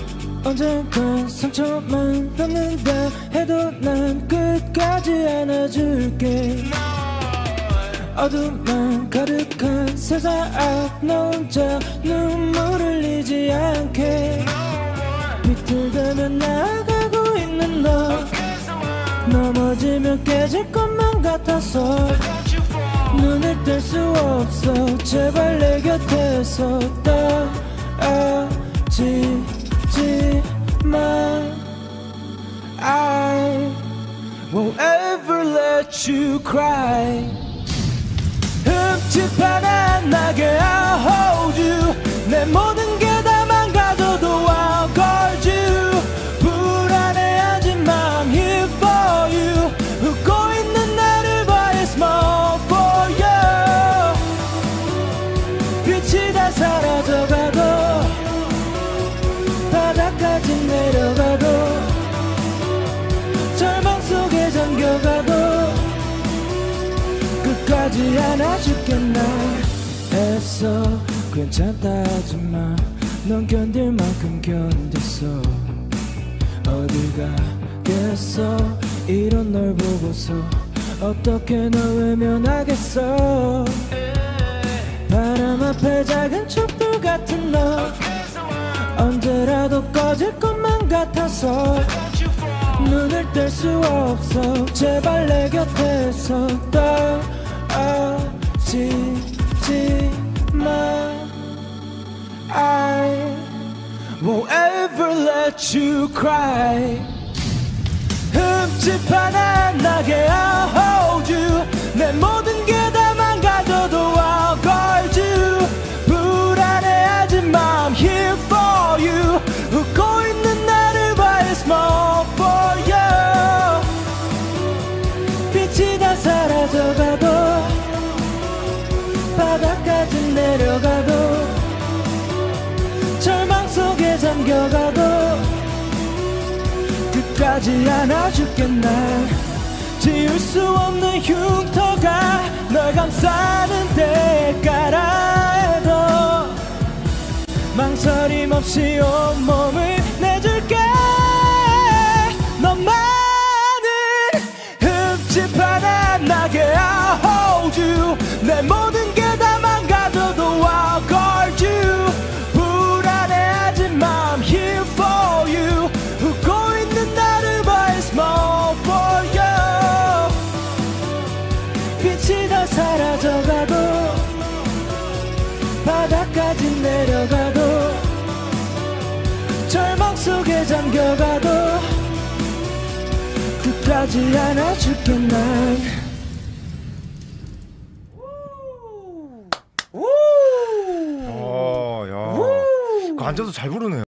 언젠간 상처만 남는다 해도 난 끝까지 안아줄게. 어둠만 가득한 세상 앞 너 혼자 눈물 흘리지 않게. 비틀대면 나가고 있는 너 넘어지면 깨질 것만 같아서 눈을 뗄 수 없어. 제발 내 곁에서 떠나지지 마. I won't ever let you cry. 흠집 하나 안 나게 I'll hold you. 내 모든 게 다 망가져도 I'll guard you. 불안해하지만 I'm here for you. 웃고 있는 나를 봐 it's more for you. 빛이 다 사라져가도 바닥까지 내려가도 절망 속에 잠겨가도 끝까지 안아줄게. 난 애써 괜찮다 하지마. 넌 견딜 만큼 견뎠어. 어딜 가겠어. 이런 널 보고서 어떻게 널 외면하겠어. 바람 앞에 작은 촛불 같은 너 언제라도 꺼질 것만 같아서 눈을 뗄 수 없어. 제발 내 곁에서 떠나지지 마. I won't ever let you cry. 흠집 하나 안 나게 I'll hold you. 내 모든 게 다 망가져도 I'll guard you. 불안해하지만 I'm here for you. 웃고 있는 나를 봐 it's more for you. 빛이 다 사라져가도 바닥까지 내려가도 절망 속에 잠겨가도 끝까지 안아줄게. 난 지울 수 없는 흉터가 널 감싸는 데까라 해도 망설임 없이 온몸을 내줄게. 너만은 흠집 하나 안 나게 I'll hold you. 내 모든 게 다 망가져도 I'll guard you. 불안해하지만 I'm here for you. 웃고 있는 나를 봐 it's more for you. 빛이 다 사라져가도 바닥까지 내려가도 절망 속에 잠겨가도 끝까지 안아줄게. 난 야, 앉아서 잘 부르네요.